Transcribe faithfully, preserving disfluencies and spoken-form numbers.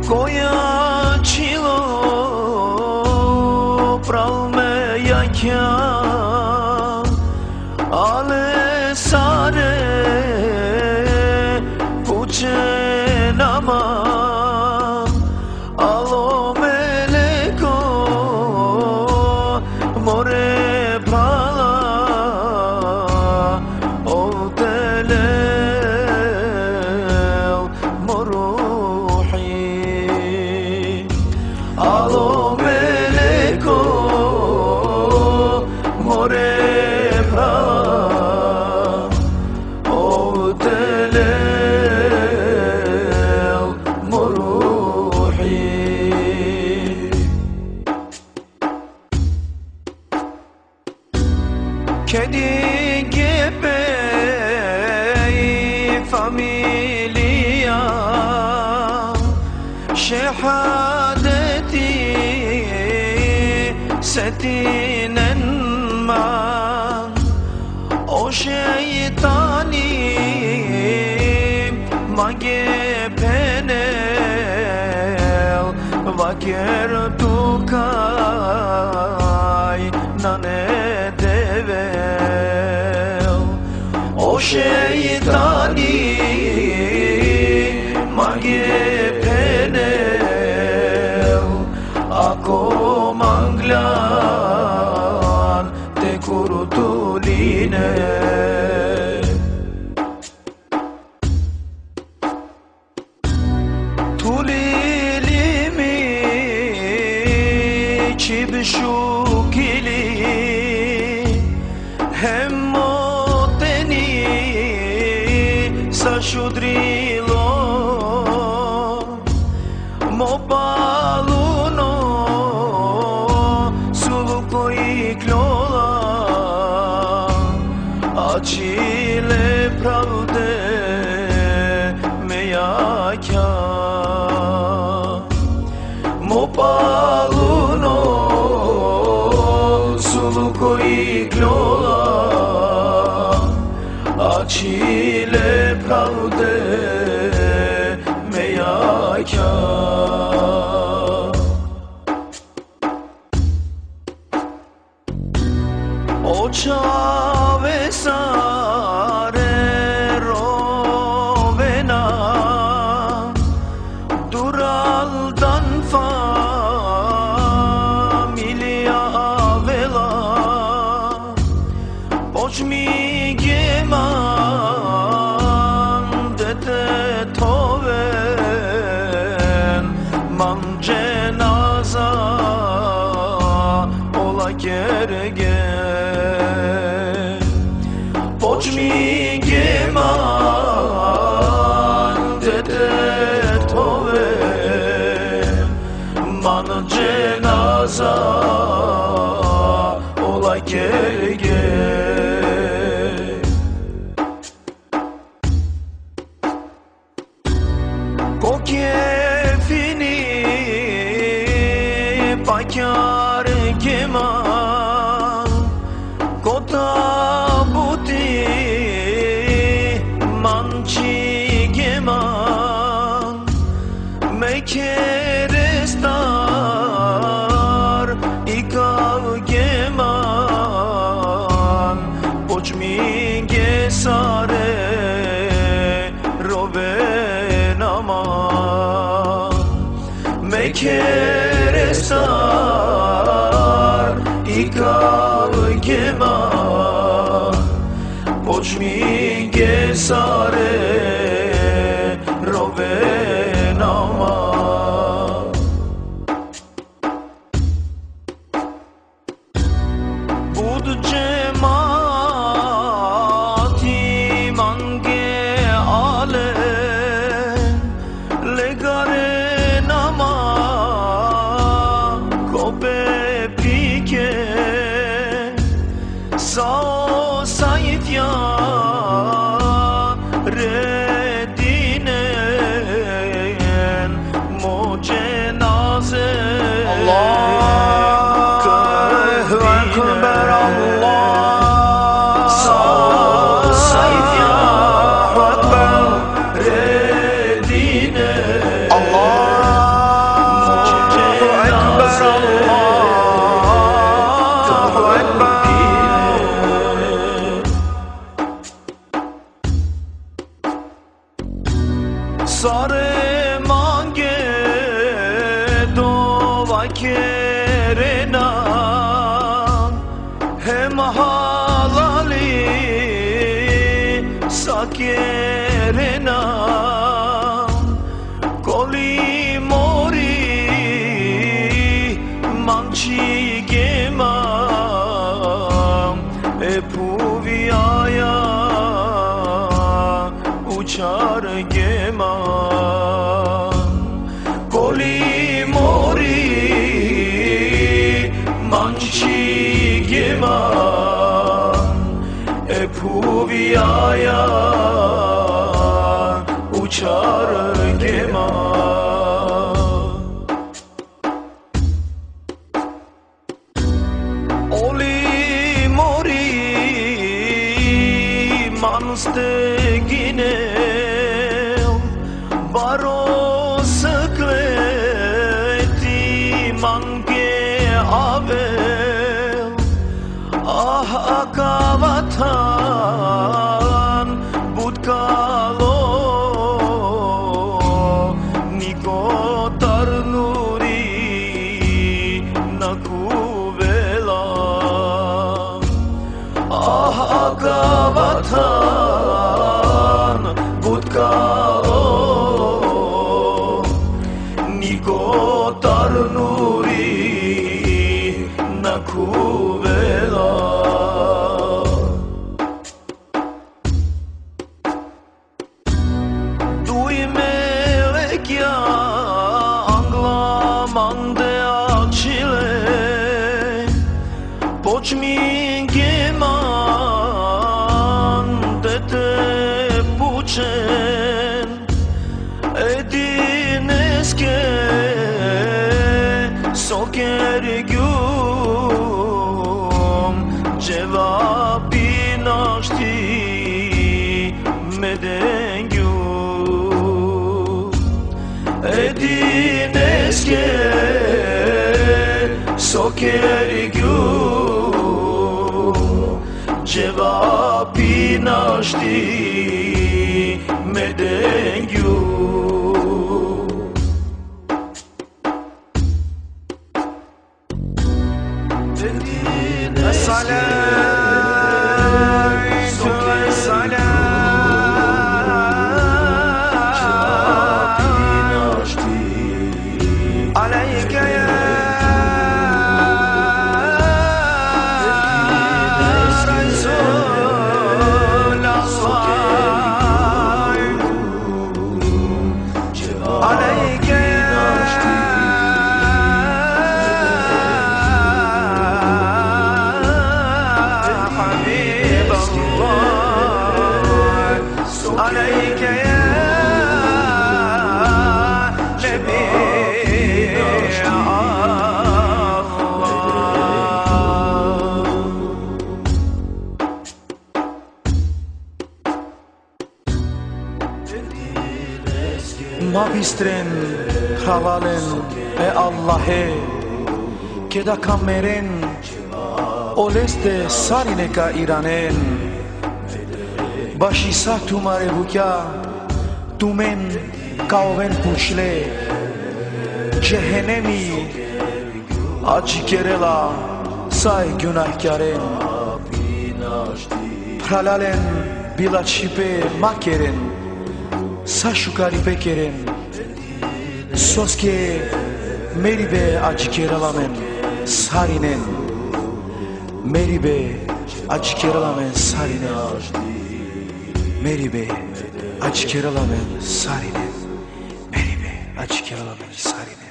Koja qilo prall me jakja, ale sare puče nama, alo meleko more prala ovdelel moruhi. Alo meleko more prala ovdelel moruhi. Kedi gibi familia şehadeti setinen man, o şeytani magepenel vaker tukay nane devel. O şeytani magepenel ako manglan te kurtuline. Tulilimi çibşukili hem moteni saşudrilo mopaluno suluko iklola acile pravde mejaka mopaluno suluko iklola acile pravde mejaka. Očave sare rovena duraldan familia vela počmi geman dete toven man cenaza ola gerge. Počmi geman dete toven man cenaza ola gerge. Ko kefini pakar keman ko tabuti manchi geman mekerestar ikav geman počmi gesare rovenama mekerestar ikav geman počmi gesare rovenama. Bud cemati mange ale legare nama kope pike sao saitya re Sare mange dova kerena hem halali sakerena koli mori manchi gema e puviaya uçar gema koli mori manchi gema e puviaya uçar gema oli mori manstegine baro sekleti mange avel ah akavatan budkalo niko tarnuri nakuvela ah akavatan budkalo niko tarnuri nakuvela dui melekya anglamande acile počmin geman dete pučen edineske soker gyum cevabi naşti medengyu edineske soker gyum cevabi naşti medengyu Salatu salam aleyke ya Resulallah aleyke عليك يا نبي Mavistren havalen e Allah'e Keda kameren Oleste sarineka iranen Başisa tumare bukya Tumen kaoven puçle Cehennemi Acı kerela Say günahkaren Halalen bila çipe makeren Saşukari pekeren Soske Meribe acı kerelamen Sarinen Meribe acı kerelamen sarinen Meribe acı kerelamen sarinen Meribe acı kerelamen sarinen